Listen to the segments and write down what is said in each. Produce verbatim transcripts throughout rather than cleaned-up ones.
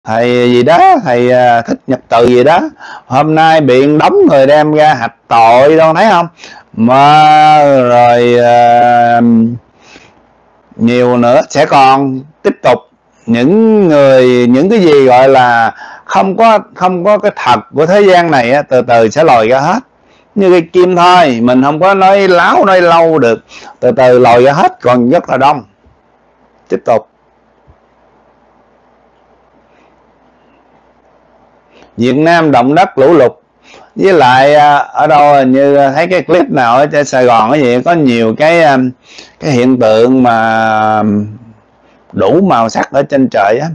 thầy gì đó, thầy uh, Thích Nhật Từ gì đó, hôm nay bị đóng người đem ra hạch tội đâu, thấy không? Mà rồi uh, nhiều nữa sẽ còn tiếp tục những người, những cái gì gọi là không có không có cái thật của thế gian này á, từ từ sẽ lòi ra hết như cái kim thôi. Mình không có nói láo nói lâu được, từ từ lòi ra hết, còn rất là đông. Tiếp tục. Việt Nam động đất lũ lụt, với lại ở đâu như thấy cái clip nào ở trên Sài Gòn cái gì có nhiều cái cái hiện tượng mà đủ màu sắc ở trên trời á.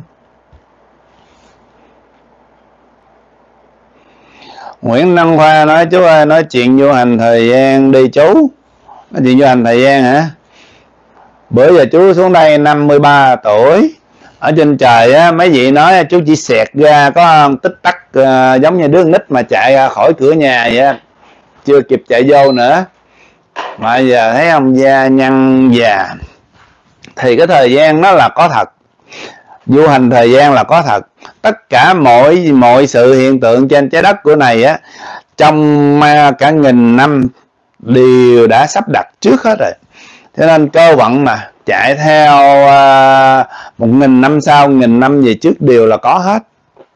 Nguyễn Đăng Khoa nói: chú ơi, nói chuyện vô hành thời gian đi chú. Nói chuyện vô hành thời gian hả? Bữa giờ chú xuống đây năm mươi ba tuổi, ở trên trời á, mấy vị nói chú chỉ xẹt ra có tích tắc uh, giống như đứa nít mà chạy ra khỏi cửa nhà vậy á, chưa kịp chạy vô nữa. Mà giờ thấy ông da nhăn già thì cái thời gian nó là có thật, du hành thời gian là có thật. Tất cả mọi mọi sự hiện tượng trên trái đất của này á, trong cả nghìn năm đều đã sắp đặt trước hết rồi. Cho nên cơ vận mà chạy theo uh, một nghìn năm sau, nghìn năm về trước đều là có hết.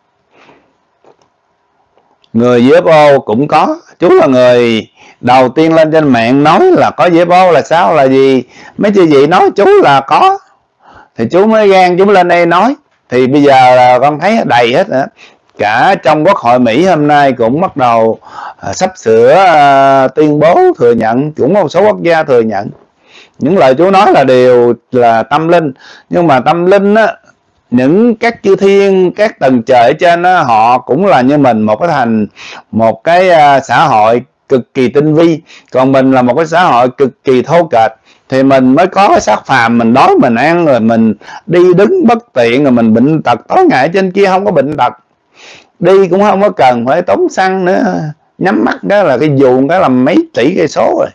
Người u ép ô cũng có. Chú là người đầu tiên lên trên mạng nói là có u ép ô là sao, là gì. Mấy chị vị nói chú là có, thì chú mới gan chú lên đây nói. Thì bây giờ là con thấy đầy hết nữa. Cả trong Quốc hội Mỹ hôm nay cũng bắt đầu uh, sắp sửa uh, tuyên bố thừa nhận, cũng một số quốc gia thừa nhận. Những lời chú nói là đều là tâm linh. Nhưng mà tâm linh á, những các chư thiên, các tầng trời ở trên á, họ cũng là như mình, một cái thành một cái uh, xã hội cực kỳ tinh vi. Còn mình là một cái xã hội cực kỳ thô kệch. Thì mình mới có cái xác phàm, mình đói mình ăn, rồi mình đi đứng bất tiện, rồi mình bệnh tật. Tối ngày trên kia không có bệnh tật, đi cũng không có cần phải tốn xăng nữa, nhắm mắt đó là cái dù cái là mấy tỷ cây số rồi.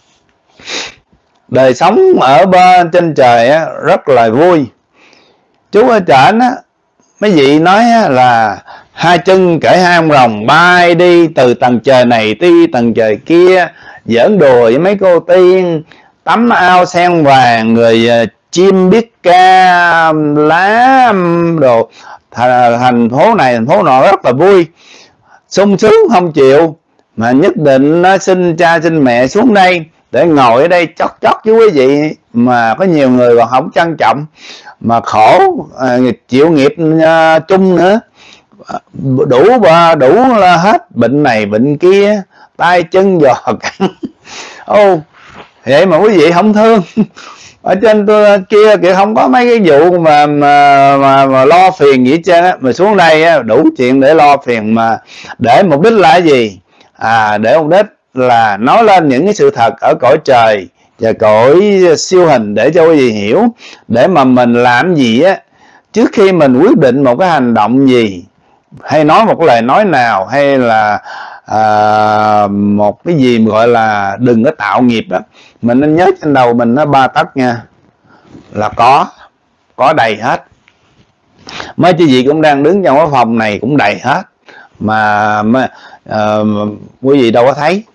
Đời sống ở bên trên trời á, rất là vui. Chú ở trển á, mấy vị nói á, là hai chân cởi hai ông rồng bay đi từ tầng trời này đi tầng trời kia, giỡn đùa với mấy cô tiên, tắm ao sen vàng, người uh, chim biết ca lá đồ, thành phố này thành phố nọ rất là vui, sung sướng không chịu. Mà nhất định nó xin cha xin mẹ xuống đây để ngồi ở đây chót chót với quý vị. Mà có nhiều người còn không trân trọng, mà khổ à, chịu nghiệp à, chung nữa, đủ đủ là hết bệnh này bệnh kia, tay chân giò cắn. Ô vậy mà quý vị không thương. Ở trên tôi kia kìa không có mấy cái vụ mà mà, mà, mà lo phiền gì chứ, mà xuống đây á, đủ chuyện để lo phiền. Mà để mục đích là cái gì? À, để mục đích là nói lên những cái sự thật ở cõi trời và cõi siêu hình để cho quý vị hiểu, để mà mình làm gì á, trước khi mình quyết định một cái hành động gì, hay nói một cái lời nói nào, hay là à, một cái gì mà gọi là đừng có tạo nghiệp đó, mình nên nhớ trên đầu mình nó ba tấc nha, là có có đầy hết. Mấy chị vị cũng đang đứng trong cái phòng này cũng đầy hết, mà, mà à, quý vị đâu có thấy.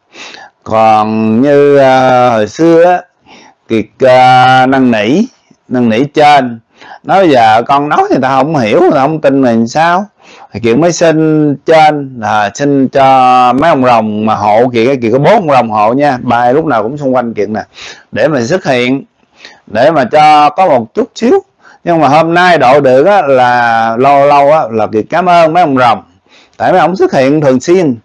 Còn như à, hồi xưa á, Kiệt à, năn nỉ năn nỉ trên, nói giờ con nói người ta không hiểu, người ta không tin mình sao. Thì Kiệt mới xin trên là xin cho mấy ông rồng mà hộ Kiệt. Kiệt có bốn ông rồng hộ nha, bài lúc nào cũng xung quanh Kiệt nè, để mà xuất hiện, để mà cho có một chút xíu. Nhưng mà hôm nay độ được á, là lâu lâu á, là Kiệt cảm ơn mấy ông rồng, tại mấy ông xuất hiện thường xuyên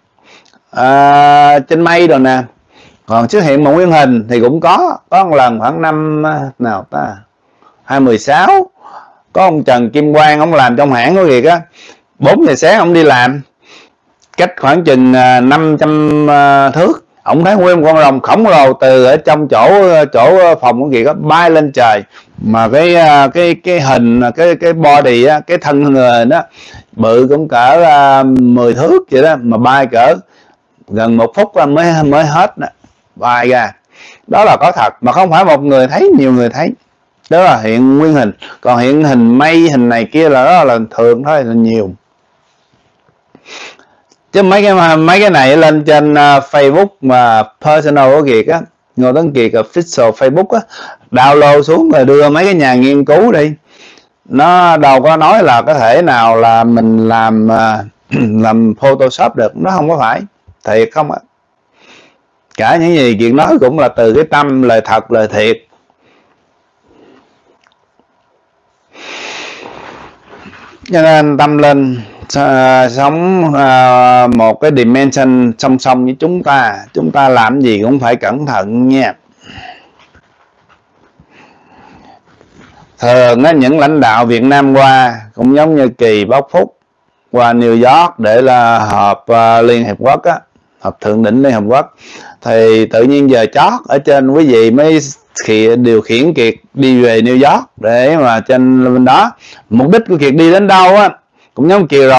à, trên mây rồi nè. Còn xuất hiện một nguyên hình thì cũng có có một lần khoảng năm nào ta hai mười sáu, có ông Trần Kim Quang, ông làm trong hãng của Kiệt á, bốn giờ sáng ông đi làm, cách khoảng chừng năm trăm thước, ông thấy nguyên một con rồng khổng lồ từ ở trong chỗ chỗ phòng của Kiệt á bay lên trời. Mà cái cái cái hình cái cái body á, cái thân người đó bự cũng cỡ mười thước vậy đó, mà bay cỡ gần một phút mới mới hết đó, bay ra. Đó là có thật, mà không phải một người thấy, nhiều người thấy. đó là hiện nguyên hình. Còn hiện hình mây hình này kia là đó là thường thôi, là nhiều. Chứ mấy cái mấy cái này lên trên uh, Facebook mà personal của Kiệt á, Ngô Tấn Kiệt official Facebook á, download xuống rồi đưa mấy cái nhà nghiên cứu đi. Nó đâu có nói là có thể nào là mình làm uh, làm Photoshop được, nó không có phải, thiệt không ạ. Cả những gì Kiệt nói cũng là từ cái tâm, lời thật, lời thiệt. Cho nên tâm linh uh, sống uh, một cái dimension song song với chúng ta. Chúng ta làm gì cũng phải cẩn thận nha. Thường á, những lãnh đạo Việt Nam qua cũng giống như Kỳ, Bóc, Phúc qua New York để là họp uh, Liên Hiệp Quốc á, họp thượng đỉnh Liên Hiệp Quốc, thì tự nhiên giờ chót ở trên quý vị mới khi điều khiển Kiệt đi về New York để mà trên bên đó. Mục đích của Kiệt đi đến đâu á cũng giống Kiều rồi.